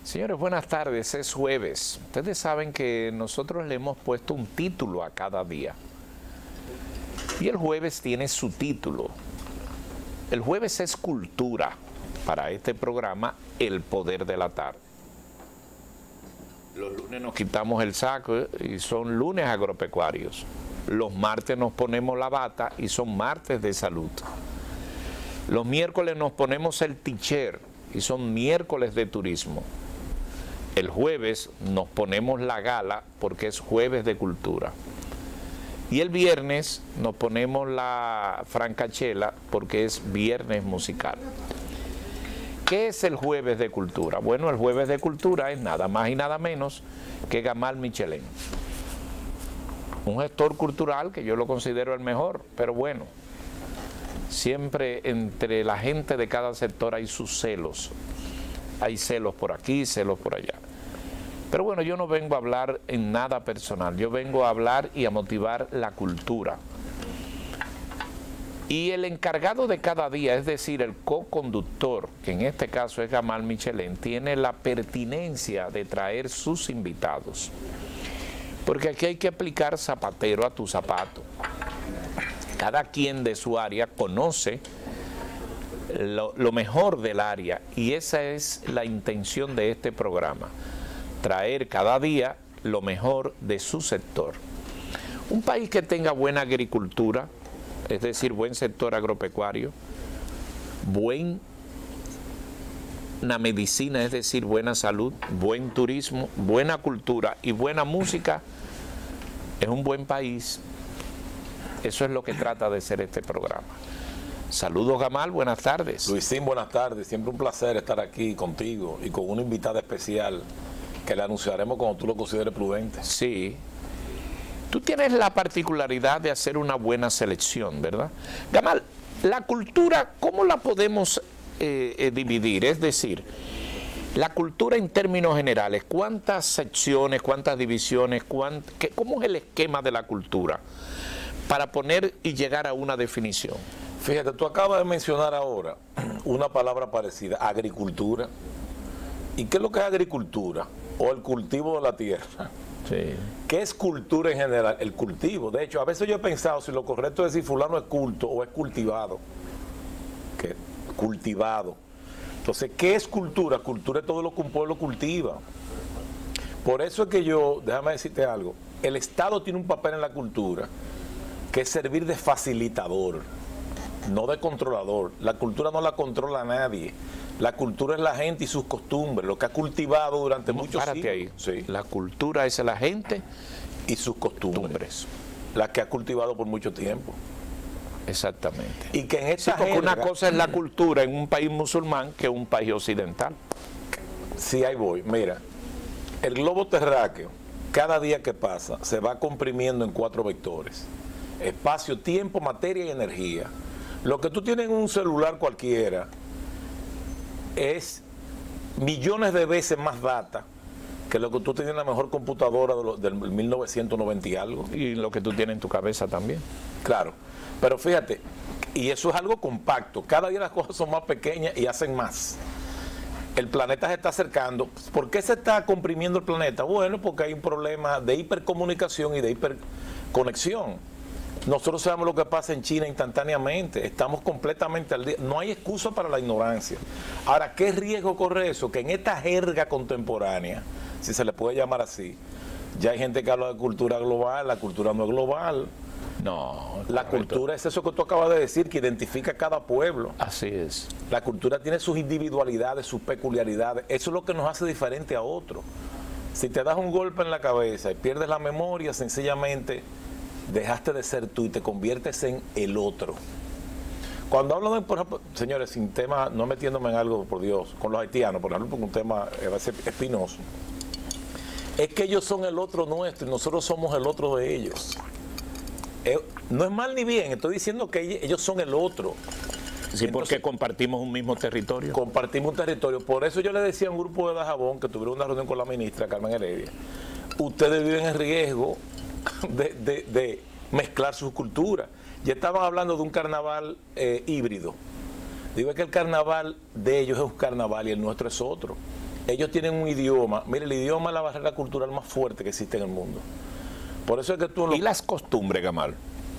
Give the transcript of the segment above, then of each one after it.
Señores, buenas tardes, es jueves. Ustedes saben que nosotros le hemos puesto un título a cada día. Y el jueves tiene su título. El jueves es cultura. Para este programa, El Poder de la Tarde. Los lunes nos quitamos el saco y son lunes agropecuarios. Los martes nos ponemos la bata y son martes de salud. Los miércoles nos ponemos el ticher y son miércoles de turismo. El jueves nos ponemos la gala porque es jueves de cultura. Y el viernes nos ponemos la francachela porque es viernes musical. ¿Qué es el jueves de cultura? Bueno, el jueves de cultura es nada más y nada menos que Gamal Michelén. Un gestor cultural que yo lo considero el mejor, pero bueno, siempre entre la gente de cada sector hay sus celos. Hay celos por aquí, celos por allá. Pero bueno, yo no vengo a hablar en nada personal, yo vengo a hablar y a motivar la cultura. Y el encargado de cada día, es decir, el co-conductor, que en este caso es Gamal Michelén, tiene la pertinencia de traer sus invitados. Porque aquí hay que aplicar zapatero a tu zapato. Cada quien de su área conoce lo mejor del área y esa es la intención de este programa. Traer cada día lo mejor de su sector. Un país que tenga buena agricultura, es decir, buen sector agropecuario, buena medicina, es decir, buena salud, buen turismo, buena cultura y buena música, es un buen país. Eso es lo que trata de ser este programa. Saludos, Gamal, buenas tardes. Luisín, buenas tardes. Siempre un placer estar aquí contigo y con una invitada especial que le anunciaremos cuando tú lo consideres prudente. Sí. Tú tienes la particularidad de hacer una buena selección, ¿verdad? Gamal, la cultura, ¿cómo la podemos dividir? Es decir, la cultura en términos generales, ¿cuántas secciones, cuántas divisiones, cómo es el esquema de la cultura? Para poner y llegar a una definición. Fíjate, tú acabas de mencionar ahora una palabra parecida, agricultura. ¿Y qué es lo que es agricultura? O el cultivo de la tierra. Sí. ¿Qué es cultura en general? El cultivo. De hecho, a veces yo he pensado si lo correcto es decir fulano es culto o es cultivado. ¿Qué? Cultivado. Entonces, ¿qué es cultura? Cultura es todo lo que un pueblo cultiva. Por eso es que yo, déjame decirte algo, el Estado tiene un papel en la cultura que es servir de facilitador, no de controlador. La cultura no la controla nadie. La cultura es la gente y sus costumbres, lo que ha cultivado durante muchos siglos. Ahí. Sí. La cultura es la gente y sus costumbres, la que ha cultivado por mucho tiempo. Exactamente. Y que en esta porque una cosa es la cultura en un país musulmán que en un país occidental. Sí, ahí voy. Mira, el globo terráqueo, cada día que pasa, se va comprimiendo en 4 vectores. Espacio, tiempo, materia y energía. Lo que tú tienes en un celular cualquiera es millones de veces más data que lo que tú tienes en la mejor computadora del 1990 y algo. Y lo que tú tienes en tu cabeza también. Claro, pero fíjate, y eso es algo compacto. Cada día las cosas son más pequeñas y hacen más. El planeta se está acercando. ¿Por qué se está comprimiendo el planeta? Bueno, porque hay un problema de hipercomunicación y de hiperconexión. Nosotros sabemos lo que pasa en China instantáneamente, estamos completamente al día, no hay excusa para la ignorancia. Ahora, ¿qué riesgo corre eso? Que en esta jerga contemporánea, si se le puede llamar así, ya hay gente que habla de cultura global, la cultura no es global. No. La cultura es eso que tú acabas de decir, que identifica a cada pueblo. Así es. La cultura tiene sus individualidades, sus peculiaridades, eso es lo que nos hace diferente a otros. Si te das un golpe en la cabeza y pierdes la memoria, sencillamente dejaste de ser tú y te conviertes en el otro. Cuando hablo de, por ejemplo, señores, sin tema, no metiéndome en algo, por Dios, con los haitianos, por ejemplo, porque un tema va a ser espinoso, es que ellos son el otro nuestro y nosotros somos el otro de ellos. No es mal ni bien, estoy diciendo que ellos son el otro. Sí, entonces, porque compartimos un mismo territorio. Compartimos un territorio. Por eso yo le decía a un grupo de Dajabón que tuvieron una reunión con la ministra Carmen Heredia, ustedes viven en riesgo de mezclar sus culturas. Ya estaban hablando de un carnaval híbrido. Digo que el carnaval de ellos es un carnaval y el nuestro es otro. ellos tienen un idioma. Mire, el idioma es la barrera cultural más fuerte que existe en el mundo. Por eso es que tú... ¿Y las costumbres, Gamal?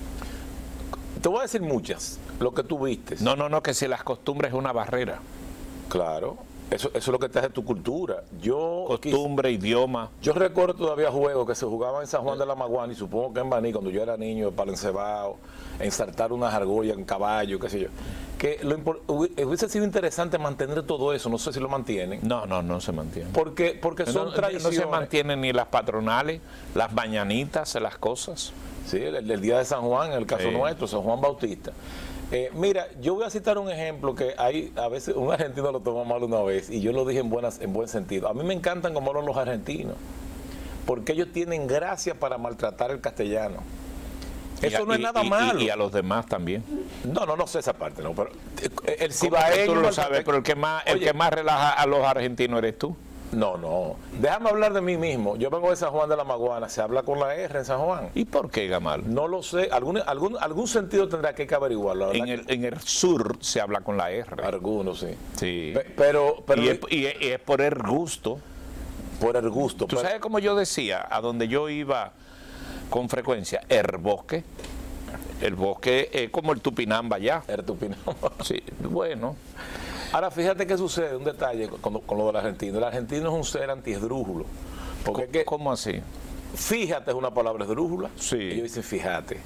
Te voy a decir muchas, lo que tú vistes. No, que si las costumbres es una barrera. Claro, eso es lo que te hace tu cultura. Costumbre, idioma. Yo recuerdo todavía juegos que se jugaban en San Juan de la Maguana y supongo que en Baní, cuando yo era niño, para encebado, ensartar una argolla en caballo, qué sé yo. Que hubiese sido interesante mantener todo eso, no sé si lo mantienen. No se mantiene. Porque son tradiciones. No se mantienen ni las patronales, las mañanitas, las cosas. Sí, el día de San Juan, en el caso nuestro, San Juan Bautista. Mira, yo voy a citar un ejemplo que hay, a veces un argentino lo tomó mal una vez y yo lo dije en buen sentido. A mí me encantan como hablan los argentinos, porque ellos tienen gracia para maltratar el castellano. Eso no es nada malo. Y a los demás también. No sé esa parte, no, pero el cibaeño... Tú lo sabes, pero el que más relaja a los argentinos eres tú. No. Déjame hablar de mí mismo. Yo vengo de San Juan de la Maguana. Se habla con la R en San Juan. ¿Y por qué, Gamal? No lo sé. Algún sentido tendrá que averiguarlo. En el sur se habla con la R. Algunos, sí. Sí. Pero y es por el gusto. Por el gusto. ¿Tú sabes cómo yo decía? A donde yo iba con frecuencia. El bosque. El bosque es como el Tupinamba ya. El Tupinamba. Sí, bueno. Ahora, fíjate qué sucede, un detalle con lo del argentino. El argentino es un ser antiesdrújulo. ¿Cómo así? Fíjate es una palabra esdrújula. Sí. Ellos dicen fíjate.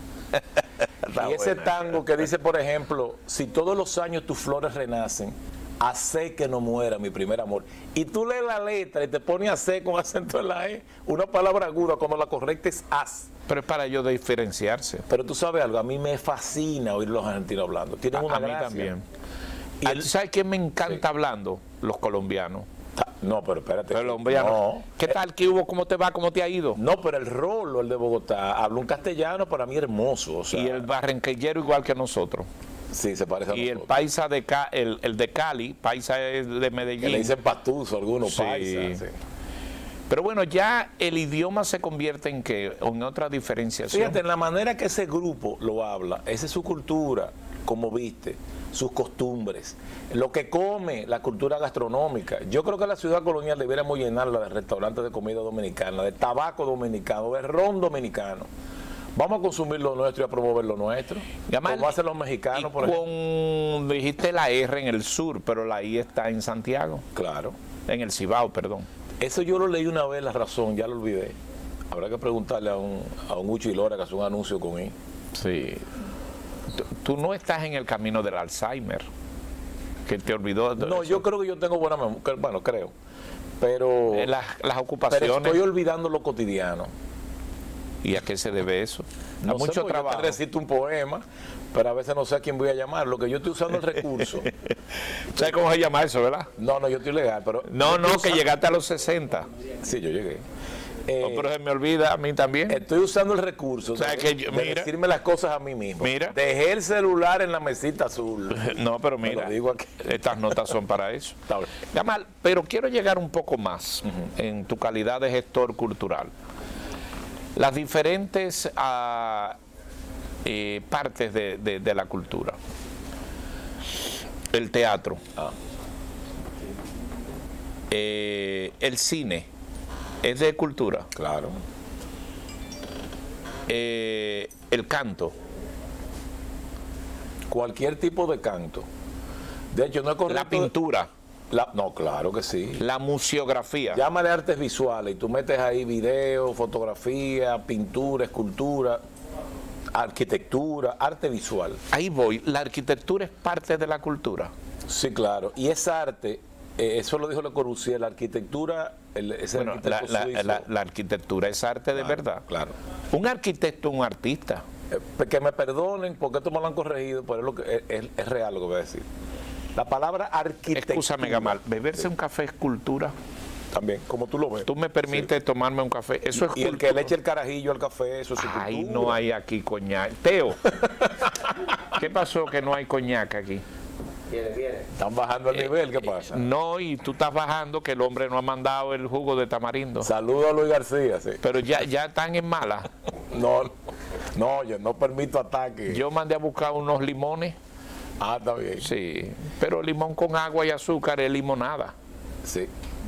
Y ese tango que dice, por ejemplo, si todos los años tus flores renacen, hace que no muera mi primer amor. Y tú lees la letra y te pones hacer con acento en la E, una palabra aguda cuando la correcta es haz. Pero es para ellos diferenciarse. Pero tú sabes algo, a mí me fascina oír los argentinos hablando. Tienen una gracia. A mí también. ¿Sabes quién me encanta hablando? Los colombianos. No, pero espérate. Colombianos. No. ¿Qué tal? ¿Qué hubo? ¿Cómo te va? ¿Cómo te ha ido? No, pero el Rolo, el de Bogotá, habla un castellano para mí hermoso. O sea, y el barranquillero igual que nosotros. Sí, se parece a nosotros. Y el paisa el de Cali, paisa es de Medellín. Que le dicen pastuso algunos, sí. paisa. Sí. Pero bueno, ya el idioma se convierte en ¿qué? En otra diferenciación. Fíjate, en la manera que ese grupo lo habla, esa es su cultura, como viste, sus costumbres, lo que come, la cultura gastronómica. Yo creo que la ciudad colonial debiéramos llenarla de restaurantes de comida dominicana, de tabaco dominicano, de ron dominicano. Vamos a consumir lo nuestro y a promover lo nuestro. Como hacen los mexicanos, por ejemplo. Dijiste la R en el sur, pero la I está en Santiago. Claro. En el Cibao, perdón. Eso yo lo leí una vez, la razón, ya lo olvidé. Habrá que preguntarle a un Uchi Lora que hace un anuncio con él. Sí. Tú no estás en el camino del Alzheimer, que te olvidó. No, yo creo que yo tengo buena memoria, bueno, creo. Pero las ocupaciones. Pero estoy olvidando lo cotidiano. ¿Y a qué se debe eso? No a mucho sé, trabajo. Yo te recito un poema, pero a veces no sé a quién voy a llamar. Lo que yo estoy usando el recurso. ¿Sabes cómo se llama eso, verdad? No, yo estoy legal, pero... No, que llegaste a los 60. Sí, yo llegué. Pero se me olvida a mí también. Estoy usando el recurso de decirme las cosas a mí mismo. Mira. Dejé el celular en la mesita azul. No, pero mira, estas notas son para eso. Gamal, pero quiero llegar un poco más en tu calidad de gestor cultural. Las diferentes partes de la cultura. El teatro. El cine. ¿Es de cultura? Claro. El canto. Cualquier tipo de canto. De hecho, no es correcto. La pintura. No, claro que sí. La museografía. Llámale artes visuales y tú metes ahí video, fotografía, pintura, escultura, arquitectura, arte visual. Ahí voy. ¿La arquitectura es parte de la cultura? Sí, claro. Y esa arte, eso lo dijo Le Corbusier, la arquitectura... la arquitectura es arte de verdad. Claro. Un arquitecto es un artista. Que me perdonen porque esto me lo han corregido, pero es, lo que, es real lo que voy a decir. La palabra arquitectura... Escúchame, Gamal, beberse un café es cultura. También, como tú lo ves. Tú me permites tomarme un café, eso es cultura. Y el que le eche el carajillo al café, eso es cultura. Ay, no hay aquí coñac. Teo, ¿qué pasó que no hay coñac aquí? Viene. Están bajando el nivel, ¿qué pasa? No, y tú estás bajando que el hombre no ha mandado el jugo de tamarindo. Saludos a Luis García, sí. Pero ya están en mala. No, yo no permito ataque. Yo mandé a buscar unos limones. Ah, está bien. Sí, pero limón con agua y azúcar es limonada. Sí.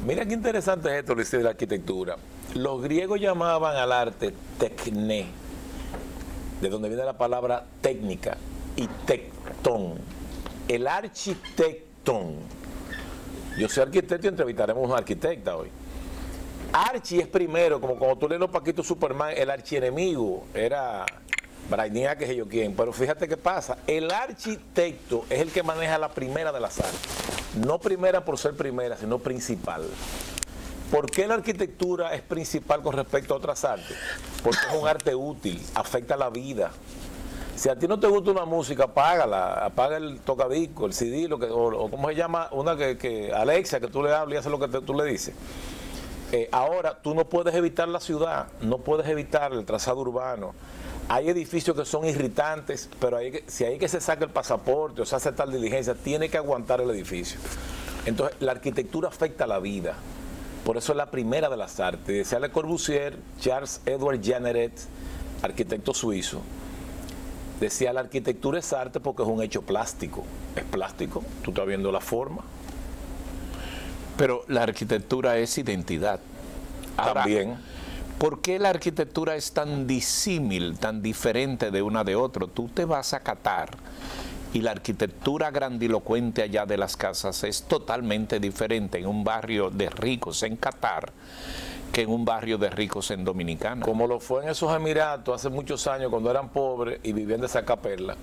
Mira qué interesante es esto, Luis, de la arquitectura. Los griegos llamaban al arte tecné, de donde viene la palabra técnica, y tectón. El architectón. Yo soy arquitecto y entrevistaremos a una arquitecta hoy. Archi es primero, como cuando tú lees los Paquitos Superman, el archienemigo era Brainiac, que sé yo quién. Pero fíjate qué pasa, el arquitecto es el que maneja la primera de las artes. No primera por ser primera, sino principal. ¿Por qué la arquitectura es principal con respecto a otras artes? Porque es un arte útil, afecta la vida. Si a ti no te gusta una música, apágala, apaga el tocadisco, el CD, o ¿cómo se llama? Una que Alexa, que tú le hablas y hace lo que tú le dices. Ahora, tú no puedes evitar la ciudad, no puedes evitar el trazado urbano. Hay edificios que son irritantes, pero si hay que se saca el pasaporte o se hace tal diligencia, tiene que aguantar el edificio. Entonces, la arquitectura afecta la vida. Por eso es la primera de las artes. Decía Le Corbusier, Charles Edward Jeanneret, arquitecto suizo, decía, la arquitectura es arte porque es un hecho plástico. Es plástico, tú estás viendo la forma. Pero la arquitectura es identidad. Ahora, También. ¿por qué la arquitectura es tan disímil, tan diferente de una de otra? Tú te vas a Qatar y la arquitectura grandilocuente allá de las casas es totalmente diferente en un barrio de ricos en Qatar que en un barrio de ricos en Dominicana. Como lo fue en esos Emiratos hace muchos años cuando eran pobres y vivían de sacaperla.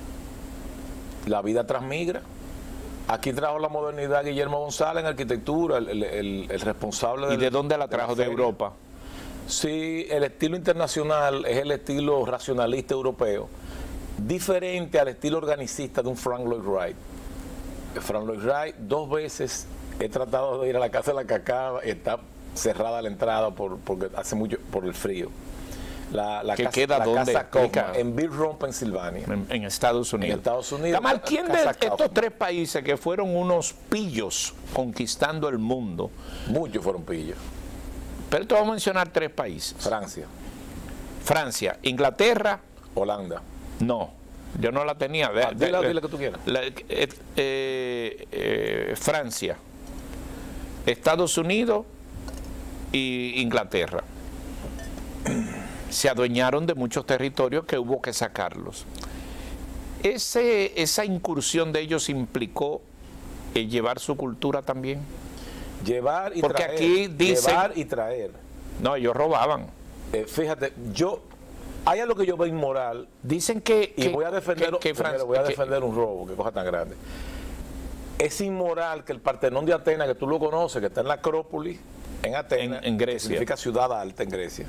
La vida transmigra. Aquí trajo la modernidad Guillermo González en arquitectura, el responsable ¿Y de dónde la trajo? ¿De Europa? Sí, el estilo internacional es el estilo racionalista europeo, diferente al estilo organicista de un Frank Lloyd Wright. Frank Lloyd Wright, 2 veces he tratado de ir a la casa de la Cacaba y está cerrada la entrada porque hace mucho por el frío. La casa, queda la ¿dónde? casa Kaufman, en Bill Run, Pensilvania. En Estados Unidos. En Estados Unidos. Kamal, ¿quién de Casa estos Kaufman. 3 países que fueron unos pillos conquistando el mundo? Muchos fueron pillos. Pero te voy a mencionar 3 países. Francia, Francia, Inglaterra, Holanda. no, yo no la tenía. Dile que tú quieras. Francia, Estados Unidos y Inglaterra. Se adueñaron de muchos territorios que hubo que sacarlos. Esa incursión de ellos implicó llevar su cultura también. Llevar y Porque traer. aquí dicen- Llevar y traer. No, ellos robaban. Fíjate, hay algo que yo veo inmoral. Dicen que... Y voy a defender, Francia- voy a defender un robo, qué cosa tan grande. Es inmoral que el Partenón de Atenas, que tú lo conoces, que está en la Acrópolis, en Atenas, En Grecia. que significa ciudad alta en Grecia.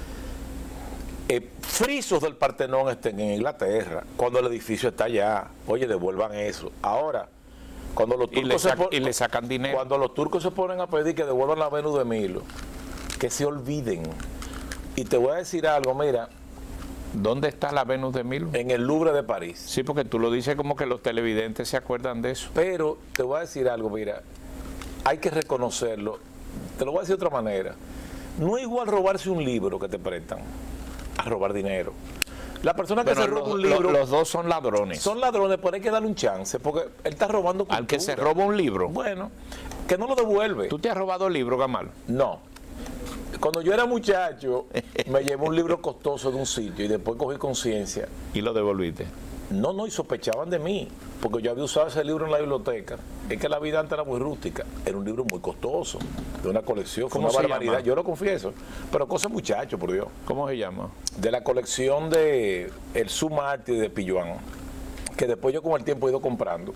Frisos del Partenón estén en Inglaterra, cuando el edificio está allá. Oye, devuelvan eso. Ahora, cuando los turcos y le sacan dinero. cuando los turcos se ponen a pedir que devuelvan la Venus de Milo, que se olviden. Y te voy a decir algo, mira, ¿Dónde está la Venus de Milo? en el Louvre de París. Sí, porque tú lo dices como que los televidentes se acuerdan de eso. Pero te voy a decir algo, mira, hay que reconocerlo. Te lo voy a decir de otra manera. No es igual robarse un libro que te prestan a robar dinero. La persona que Bueno, se roba un libro los dos son ladrones. son ladrones, pero hay que darle un chance, porque él está robando cultura. Al que se roba un libro. Bueno, que no lo devuelve. ¿Tú te has robado el libro, Gamal? No. Cuando yo era muchacho, me llevé un libro costoso de un sitio y después cogí conciencia. Y lo devolviste. No, y sospechaban de mí, porque yo había usado ese libro en la biblioteca. Es que la vida antes era muy rústica, era un libro muy costoso, de una colección, fue ¿Cómo una se barbaridad, llama? yo lo confieso, pero cosa muchacho, por Dios. ¿Cómo se llama? De la colección de El Sumarte de Pilluán, que después yo con el tiempo he ido comprando.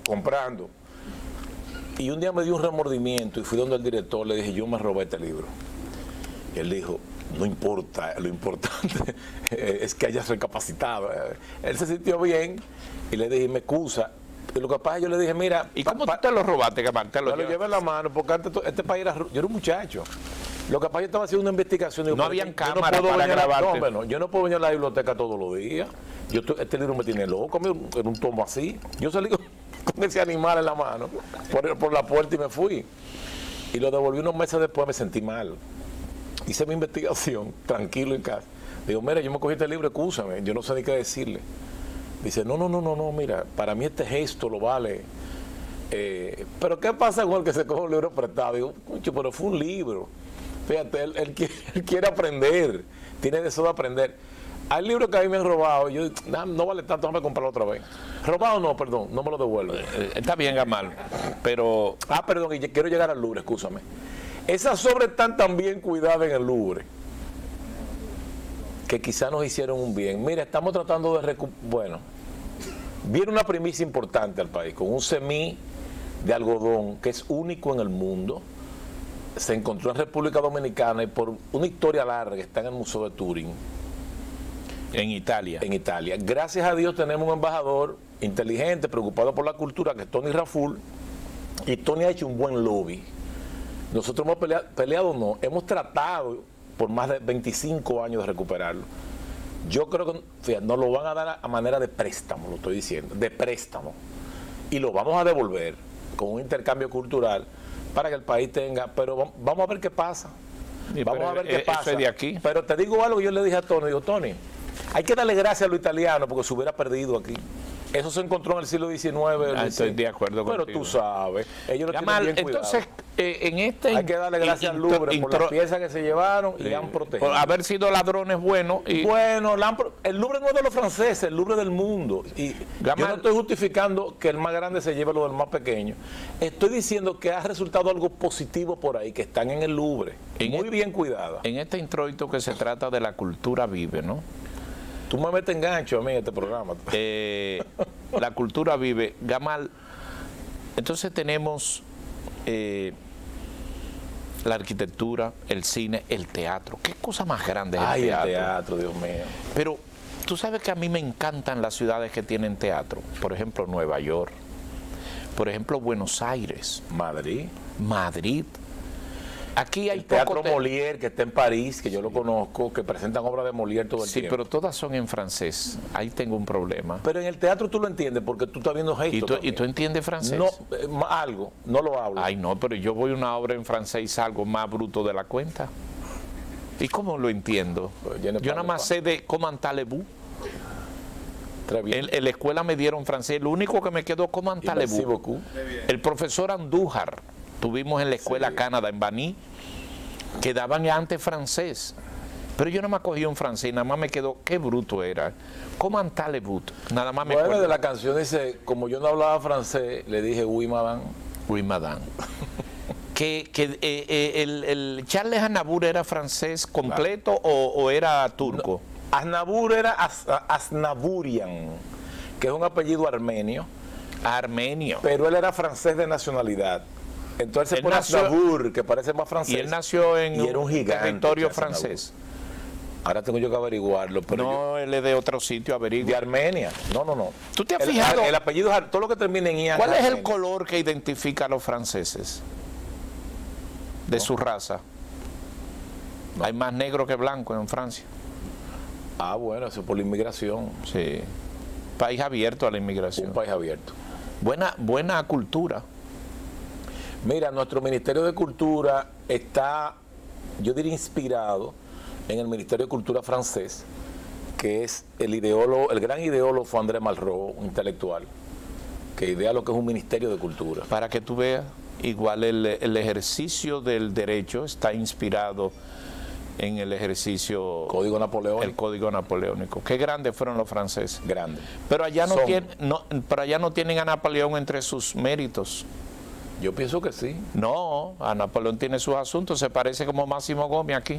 Y un día me dio un remordimiento y fui donde el director, le dije, yo me robé este libro. Y él dijo, no importa, lo importante es que hayas recapacitado. Él se sintió bien y le dije, me excusa. Y lo que pasa es que yo le dije, mira... ¿Y cómo tú te lo robaste, Gamal? Te me lo llevé en la mano, porque antes este país era... Yo era un muchacho. Lo que pasa es que yo estaba haciendo una investigación. Digo, No pero habían yo cámaras puedo para venir grabarte. No, hombre, no, yo no puedo venir a la biblioteca todos los días. Este libro me tiene loco, en un tomo así. Yo salí con ese animal en la mano por la puerta y me fui. Y lo devolví unos meses después, me sentí mal. Hice mi investigación, tranquilo en casa. Digo, mira, yo me cogí este libro, excúsame, yo no sé ni qué decirle. Dice, no, mira, para mí este gesto lo vale. Pero ¿qué pasa con el que se coge un libro prestado? Digo, concho, pero fue un libro. Fíjate, él quiere aprender, tiene deseo de aprender. Hay libros que a mí me han robado, yo no vale tanto, déjame comprarlo otra vez. Robado no, perdón, no me lo devuelven. Está bien, Gamal, pero... Perdón, y quiero llegar al Louvre, escúchame. Esas obras están tan bien cuidadas en el Louvre que quizás nos hicieron un bien. Mira, estamos tratando de bueno, viene una primicia importante al país, con un semí de algodón que es único en el mundo. Se encontró en República Dominicana y por una historia larga que está en el Museo de Turín. En Italia. En Italia. Gracias a Dios tenemos un embajador inteligente, preocupado por la cultura, que es Tony Raful, y Tony ha hecho un buen lobby. Nosotros hemos peleado no, hemos tratado por más de 25 años de recuperarlo. Yo creo que, fíjate, nos lo van a dar a manera de préstamo, lo estoy diciendo, de préstamo. Y lo vamos a devolver con un intercambio cultural para que el país tenga, pero vamos a ver qué pasa. Vamos a ver qué pasa. De aquí. Pero te digo algo, yo le dije a Tony, digo, Tony, hay que darle gracias a los italianos porque se hubiera perdido aquí. Eso se encontró en el siglo XIX. Estoy de acuerdo contigo. Pero tú sabes, ellos lo tienen bien cuidado. Entonces, en este... Hay que darle gracias al Louvre por las piezas que se llevaron y han protegido. Por haber sido ladrones buenos. Bueno, el Louvre no es de los franceses, el Louvre del mundo. Y yo no estoy justificando que el más grande se lleve lo del más pequeño. Estoy diciendo que ha resultado algo positivo por ahí, que están en el Louvre, muy bien cuidadas. En este introito que se trata de la cultura vive, ¿no? Tú me metes en gancho a mí en este programa. La cultura vive. Gamal, entonces tenemos la arquitectura, el cine, el teatro. ¿Qué cosa más grande es el teatro? El teatro, Dios mío. Pero tú sabes que a mí me encantan las ciudades que tienen teatro. Por ejemplo, Nueva York. Por ejemplo, Buenos Aires. Madrid. Aquí hay el Teatro Molière, que está en París, que yo lo conozco, que presentan obras de Molière todo el tiempo. Sí, pero todas son en francés. Ahí tengo un problema. Pero en el teatro tú lo entiendes, porque tú estás viendo gestos. ¿Y tú entiendes francés? No, algo, no lo hablo. Ay, no, pero yo voy a una obra en francés y salgo más bruto de la cuenta. ¿Y cómo lo entiendo? Pues yo nada más sé de comment allez-vous. En la escuela me dieron francés, lo único que me quedó comment allez-vous. El profesor Andújar, tuvimos en la escuela Canadá, en Baní, que daban antes francés. Pero yo nada más cogí un francés y nada más me quedó, qué bruto era. Comment allez-vous. Nada más me acuerdo de la canción, dice, como yo no hablaba francés, le dije, oui, madame. Oui, madame. El Charles Aznavour era francés completo, claro. o era turco. No, Aznavour era Aznavourian, que es un apellido armenio. Armenio. Pero él era francés de nacionalidad. Entonces se pone Aznavour, que parece más francés. Y él nació en un territorio francés. Ahora tengo yo que averiguarlo. Pero no, él es de otro sitio, averigua. De Armenia. No. ¿Tú te has fijado? El apellido, todo lo que termina en Ian. ¿Cuál es el color que identifica a los franceses? De su raza. No. Hay más negro que blanco en Francia. Ah, bueno, eso por la inmigración. Sí. País abierto a la inmigración. Un país abierto. Buena cultura. Mira, nuestro Ministerio de Cultura está, yo diría, inspirado en el Ministerio de Cultura francés, que es el gran ideólogo fue André Malraux, un intelectual, que idea lo que es un Ministerio de Cultura. Para que tú veas, igual el ejercicio del derecho está inspirado en el ejercicio... Código Napoleónico. El Código Napoleónico. Qué grandes fueron los franceses. Grandes. Pero allá pero allá no tienen a Napoleón entre sus méritos. Yo pienso que sí. No, a Napoleón tiene sus asuntos, se parece como Máximo Gómez aquí.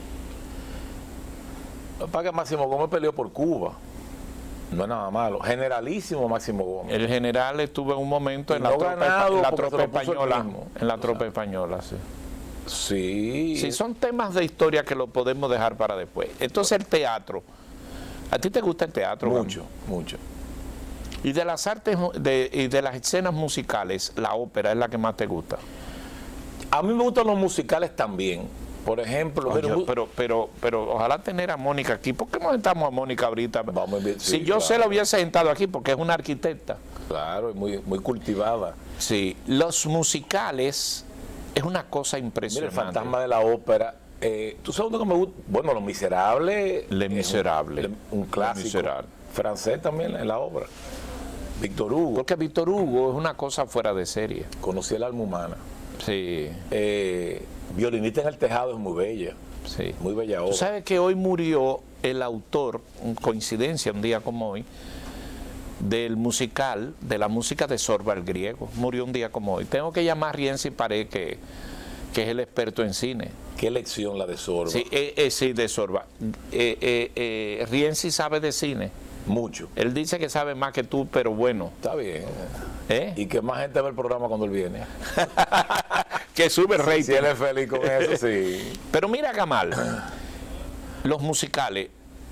Para que Máximo Gómez peleó por Cuba. No es nada malo. Generalísimo Máximo Gómez. El general estuvo en un momento en la tropa española. En la tropa española, sí. Sí. Sí, son temas de historia que lo podemos dejar para después. Entonces el teatro. ¿A ti te gusta el teatro? Mucho, mucho. Y de las artes y de las escenas musicales, la ópera es la que más te gusta. A mí me gustan los musicales también. Por ejemplo, pero ojalá tener a Mónica aquí. ¿Por qué no sentamos a Mónica ahorita? Si yo se la hubiese sentado aquí, porque es una arquitecta. Claro, muy cultivada. Sí, los musicales es una cosa impresionante. Mira, el fantasma de la ópera. ¿Tú sabes lo que me gusta? Bueno, Los Miserables. Les Miserables. Un clásico. Francés también en la obra. Víctor Hugo. Porque Víctor Hugo es una cosa fuera de serie. Conocí el alma humana. Sí. Violinista en el tejado es muy bella. Sí. Muy bella obra. Tú sabes que hoy murió el autor, coincidencia un día como hoy, del musical, de la música de Sorba el Griego. Murió un día como hoy. Tengo que llamar a Rienzi Pared, que es el experto en cine. Qué lección la de Sorba. Sí, sí, de Sorba. Rienzi sabe de cine. Mucho. Él dice que sabe más que tú, pero bueno. Está bien. ¿Eh? Y que más gente ve el programa cuando él viene. Que sube el rating. Si él es feliz con eso, sí. Pero mira, Gamal, los musicales,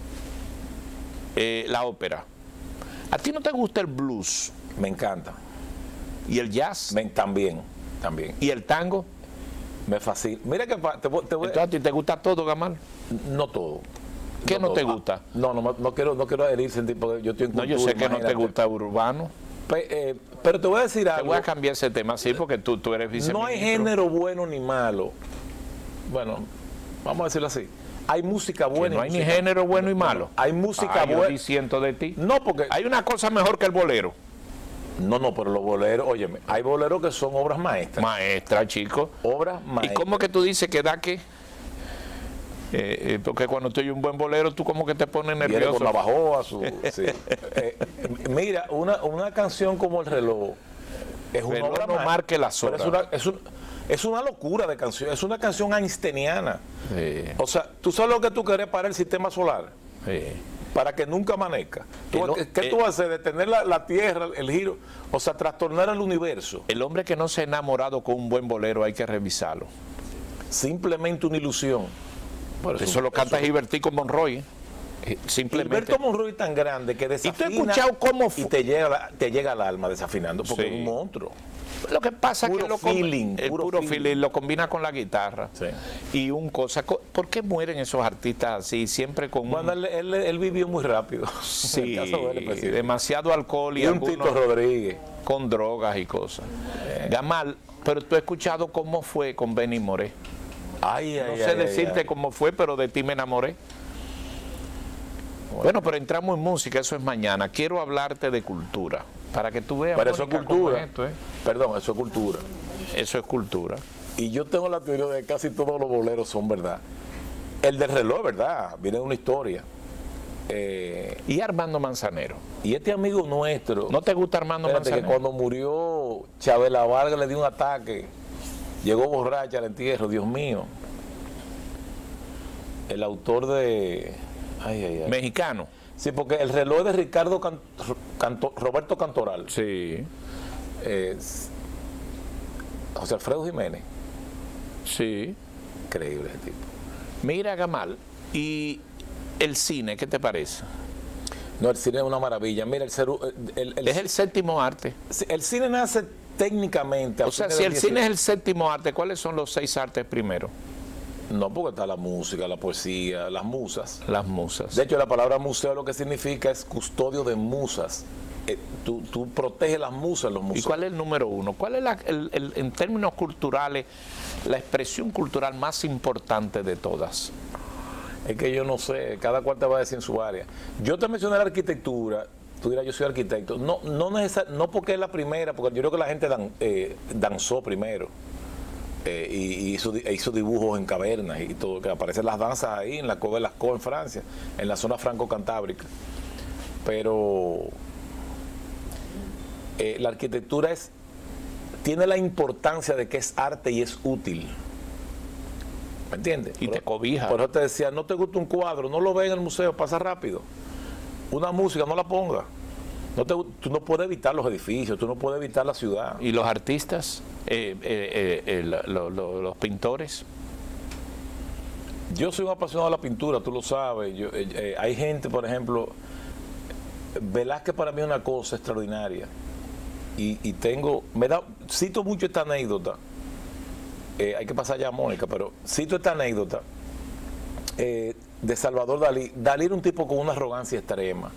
la ópera. ¿A ti no te gusta el blues Me encanta. y el jazz También. y el tango? Me fascina. Mira que te voy Entonces, ¿a ti te gusta todo, Gamal? no todo. ¿Qué no te todo. gusta? No quiero herirse en tipo yo estoy en No, cultura, yo sé que no te imagínate. gusta urbano. Pero te voy a decir Te algo. voy a cambiar ese tema, sí, porque tú eres viceministro. No hay género bueno ni malo. Bueno, vamos a decirlo así. Hay música Que buena. no y hay ni música- género bueno y malo. Hay música Yo buena. disiento de ti. No, porque. Hay una cosa mejor que el bolero. No, pero los boleros, óyeme, hay boleros que son obras maestras. Maestra, chico. Obras ¿Y maestras. cómo que tú dices que da qué? Porque cuando tú oyes un buen bolero, tú como que te pones Viene nervioso. con la bajoa, sí. Mira, una canción como El Reloj es una Reloj obra no maestra, marque las pero horas. es una locura de canción, es una canción einsteiniana. Sí, O sea, tú sabes lo que tú querés para el sistema solar, sí. para que nunca amanezca. ¿Qué el- tú vas a hacer? Detener la Tierra, el giro, o sea, trastornar el universo. El hombre que no se ha enamorado con un buen bolero hay que revisarlo. Simplemente una ilusión. Por Eso lo canta Gilbertico Monroy. Simplemente. Gilberto Monroy es tan grande que ¿Y tú desafina has escuchado cómo y te llega al alma desafinando, porque Sí. es un monstruo. Lo que pasa es Puro que lo feeling, el puro puro feeling. feeling lo combina con la guitarra. Sí. Y un cosa. ¿Por qué mueren esos artistas así? Siempre con Bueno, él vivió muy rápido. sí, En el caso de él específico. demasiado alcohol y, Y un Tito algunos Rodríguez. con drogas y cosas. Gamal, pero tú has escuchado cómo fue con Benny Moré. No sé decirte cómo fue, pero de ti me enamoré. Bueno, pero entramos en música, eso es mañana. Quiero hablarte de cultura, para que tú veas. Pero eso es Mónica, cómo cultura. es esto, ¿eh? Perdón, eso es cultura. Eso es cultura. Y yo tengo la teoría de que casi todos los boleros son verdad. El del reloj, ¿verdad? Viene de una historia. Y Armando Manzanero. Y este amigo nuestro, ¿No te gusta Armando espérate, que Manzanero? cuando murió Chabela Vargas le dio un ataque, llegó borracha al entierro, Dios mío. El autor de... Ay. Mexicano. Sí, porque el reloj de Ricardo Roberto Cantoral, Sí, José Alfredo Jiménez, sí. increíble ese tipo. Mira, Gamal, ¿y el cine qué te parece? No, el cine es una maravilla. Mira, Es el séptimo arte. el cine nace técnicamente. a O sea, fines si del el cine es el séptimo arte, ¿cuáles son los 6 artes primero? No, porque está la música, la poesía, las musas. Las musas. De hecho, la palabra museo lo que significa es custodio de musas. Tú proteges las musas en los ¿Y museos. cuál es el número uno? ¿Cuál es en términos culturales, la expresión cultural más importante de todas? Es que yo no sé, cada cual te va a decir en su área. Yo te mencioné la arquitectura, tú dirás, yo soy arquitecto. No porque es la primera, porque yo creo que la gente danzó primero. Y hizo dibujos en cavernas y todo, que aparecen las danzas ahí en la Cueva de Lascaux en Francia, en la zona franco-cantábrica. Pero la arquitectura tiene la importancia de que es arte y es útil. ¿Me entiendes? Y te cobija. Por eso te decía, no te gusta un cuadro, no lo ve en el museo, pasa rápido. Una música, no la ponga. Tú no puedes evitar los edificios, tú no puedes evitar la ciudad. ¿Y los artistas? Los pintores. Yo soy un apasionado de la pintura, tú lo sabes. Hay gente, por ejemplo, Velázquez para mí es una cosa extraordinaria. Y cito mucho esta anécdota. Hay que pasar ya a Mónica, pero cito esta anécdota de Salvador Dalí. Dalí era un tipo con una arrogancia extrema,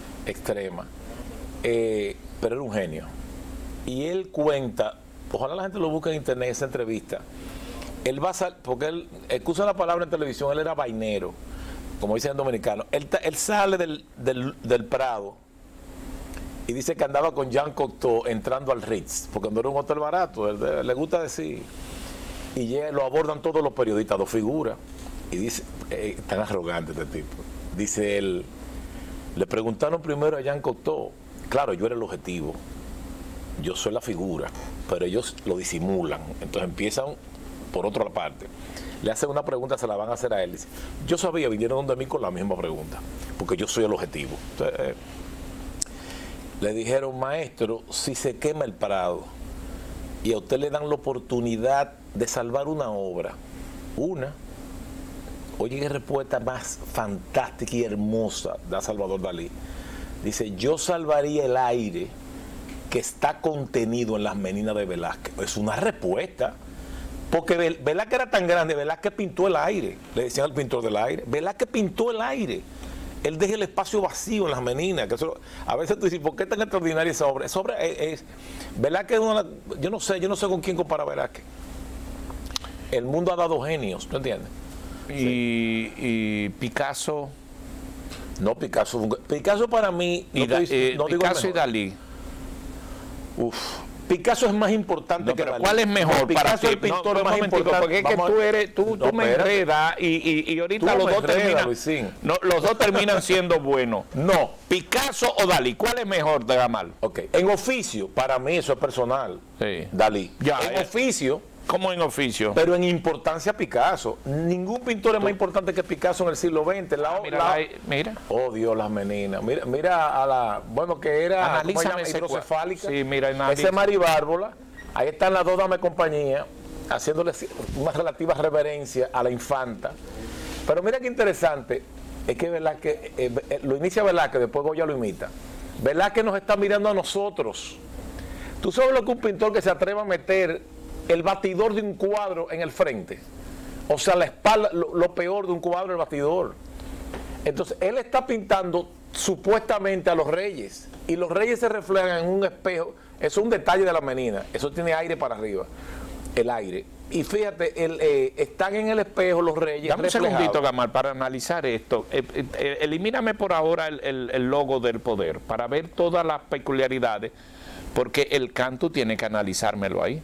pero era un genio. Y él cuenta, ojalá la gente lo busque en internet, esa entrevista. Él va a salir, porque él excusa la palabra en televisión, él era vainero, como dicen en dominicano. Él sale del Prado y dice que andaba con Jean Cocteau entrando al Ritz, porque no era un hotel barato, él le gusta decir. Y lo abordan todos los periodistas, dos figuras. Y dice, tan arrogante este tipo. Dice él, le preguntaron primero a Jean Cocteau, claro, yo era el objetivo, yo soy la figura, pero ellos lo disimulan. Entonces empiezan por otra parte. Le hacen una pregunta, se la van a hacer a él. Dice, yo sabía, vinieron donde mí con la misma pregunta, porque yo soy el objetivo. Entonces, le dijeron, maestro, si se quema el Prado y a usted le dan la oportunidad de salvar una obra, oye qué respuesta más fantástica y hermosa da Salvador Dalí. Dice, yo salvaría el aire que está contenido en las meninas de Velázquez. Es una respuesta, porque Velázquez era tan grande, Velázquez pintó el aire, le decían al pintor del aire, Velázquez pintó el aire. Él deja el espacio vacío en las meninas. Que eso, a veces tú dices, ¿por qué es tan extraordinaria esa obra? Esa obra es Velázquez, yo no sé con quién compara Velázquez. El mundo ha dado genios, ¿tú entiendes? Y Picasso. No, Picasso para mí. Picasso y Dalí. Picasso es más importante que Dalí. ¿Cuál es mejor para ti? Picasso es el pintor más importante. Porque es que tú me enredas y ahorita los dos terminan. No, los dos terminan siendo buenos. No. Picasso o Dalí, ¿cuál es mejor de Gamal? Ok. En oficio, para mí eso es personal. Sí. Dalí. Ya, en oficio. ¿Cómo en oficio? Pero en importancia Picasso. Ningún pintor es más importante que Picasso en el siglo XX. Mira. Oh, Dios, las meninas. Mira a la... Bueno, que era hidrocefálica. Sí, mira, ese es Mari Bárbola. Ahí están las dos damas de compañía, haciéndole una relativa reverencia a la infanta. Pero mira qué interesante. Es que Velázquez, lo inicia Velázquez, después Goya lo imita. Velázquez nos está mirando a nosotros. ¿Tú sabes lo que un pintor que se atreva a meter el batidor de un cuadro en el frente? O sea, la espalda, lo peor de un cuadro, el batidor. Entonces, él está pintando supuestamente a los reyes, y los reyes se reflejan en un espejo. Eso es un detalle de la menina, eso tiene aire para arriba, el aire. Y fíjate, están en el espejo los reyes. Dame un segundito, Gamal, para analizar esto. Elimíname por ahora el logo del poder, para ver todas las peculiaridades, porque el canto tiene que analizármelo ahí.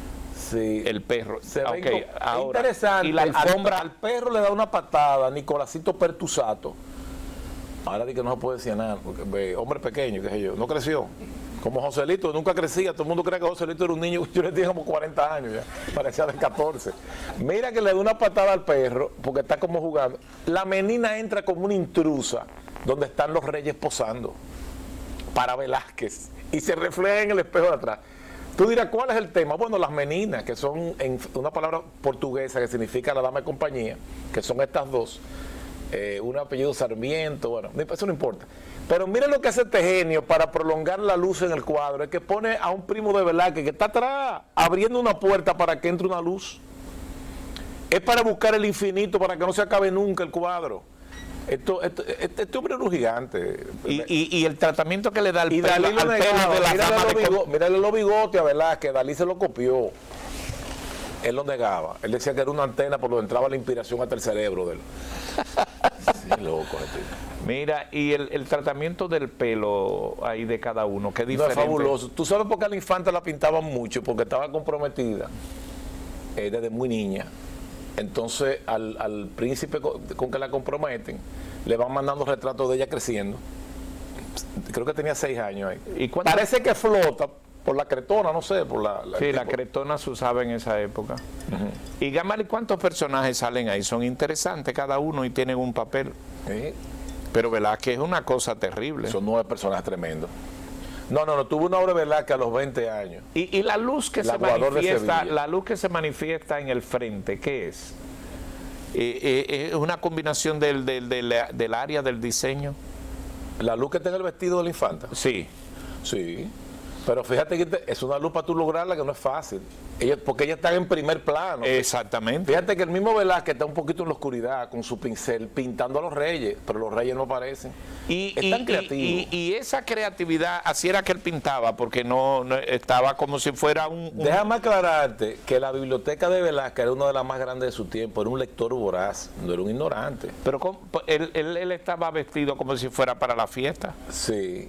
Sí. El perro. Okay, ahora, interesante. Y la alfombra. Al perro le da una patada Nicolásito Pertusato. Ahora di que no se puede decir nada, porque hombre pequeño, qué sé yo, no creció. Como Joselito, nunca crecía. Todo el mundo cree que Joselito era un niño. Yo le dije como 40 años ya. Parecía de 14. Mira que le da una patada al perro, porque está como jugando. La menina entra como una intrusa, donde están los reyes posando para Velázquez, y se refleja en el espejo de atrás. Tú dirás, ¿cuál es el tema? Bueno, las meninas, que son en una palabra portuguesa que significa la dama de compañía, que son estas dos, un apellido Sarmiento, bueno, eso no importa. Pero mire lo que hace este genio para prolongar la luz en el cuadro, es que pone a un primo de Velázquez que está atrás, abriendo una puerta para que entre una luz. Es para buscar el infinito, para que no se acabe nunca el cuadro. Este hombre era un gigante. Y el tratamiento que le da al pelo, Dalí lo negaba. de la dama Mírale los bigotes a Velázquez, Dalí se lo copió. Él lo negaba. Él decía que era una antena por donde entraba la inspiración hasta el cerebro de él. Sí, loco. Mira, y el tratamiento del pelo ahí de cada uno, qué diferente. No, es fabuloso. ¿Tú sabes por qué a la infanta la pintaban mucho? Porque estaba comprometida desde muy niña. Entonces al príncipe con que la comprometen le van mandando retratos de ella creciendo. Creo que tenía 6 años ahí. ¿Y parece que flota por la cretona, no sé, por sí, la cretona se usaba en esa época. Y Gamal, ¿cuántos personajes salen ahí? Son interesantes cada uno y tienen un papel. Sí. Pero Velázquez es una cosa terrible. Son 9 personajes tremendos. No, tuvo una obra de Velázquez a los 20 años. Y la luz que se manifiesta en el frente, ¿qué es? ¿Es una combinación del área del diseño? La luz que está en el vestido de la infanta. Sí. Sí. Pero fíjate que es una luz para tú lograrla que no es fácil. Porque ella está en primer plano. Exactamente. Fíjate que el mismo Velázquez está un poquito en la oscuridad con su pincel pintando a los reyes, pero los reyes no aparecen. Es tan creativo. Y esa creatividad, así era que él pintaba, porque no estaba como si fuera un... Déjame aclararte que la biblioteca de Velázquez era una de las más grandes de su tiempo, era un lector voraz, no era un ignorante. Pero él estaba vestido como si fuera para la fiesta. Sí.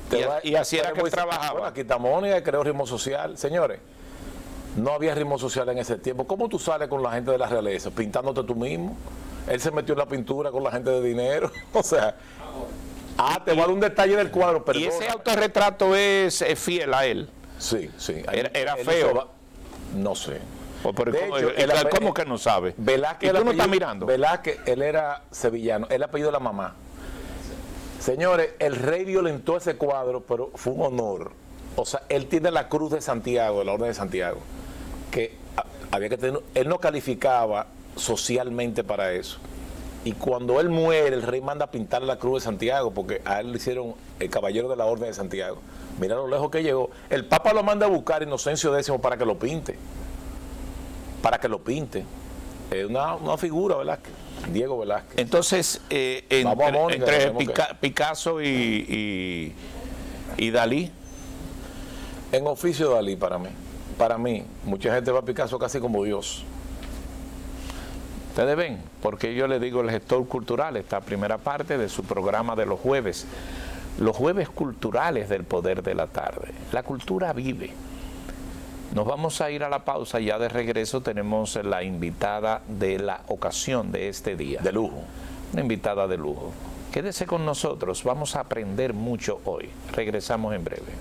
Y así era que él trabajaba. Bueno, aquí está Mónica, que creó Ritmo Social. Señores, no había ritmo social en ese tiempo. ¿Cómo tú sales con la gente de la realeza? Pintándote tú mismo. Él se metió en la pintura con la gente de dinero. O sea, te voy a dar un detalle del cuadro. Y ese autorretrato es fiel a él. Sí, sí. Era feo. No sé. Pero De hecho, ¿cómo que no sabe? Velázquez, ¿Y tú no estás mirando? Velázquez, él era sevillano, el apellido de la mamá. Señores, el rey violentó ese cuadro, pero fue un honor. O sea, él tiene la cruz de Santiago, de la Orden de Santiago, que había que tener, él no calificaba socialmente para eso. Y cuando él muere, el rey manda a pintar la cruz de Santiago, porque a él le hicieron el caballero de la Orden de Santiago. Mira lo lejos que llegó. El Papa lo manda a buscar Inocencio X para que lo pinte. Para que lo pinte. Es una figura, Velázquez. Diego Velázquez. Entonces, entre Picasso y Dalí. En oficio Dalí para mí. Para mí, mucha gente va a Picasso casi como Dios. Ustedes ven, porque yo le digo el gestor cultural, esta primera parte de su programa de los jueves culturales del Poder de la Tarde. La cultura vive. Nos vamos a ir a la pausa, ya de regreso tenemos la invitada de la ocasión de este día. De lujo. Una invitada de lujo. Quédese con nosotros, vamos a aprender mucho hoy. Regresamos en breve.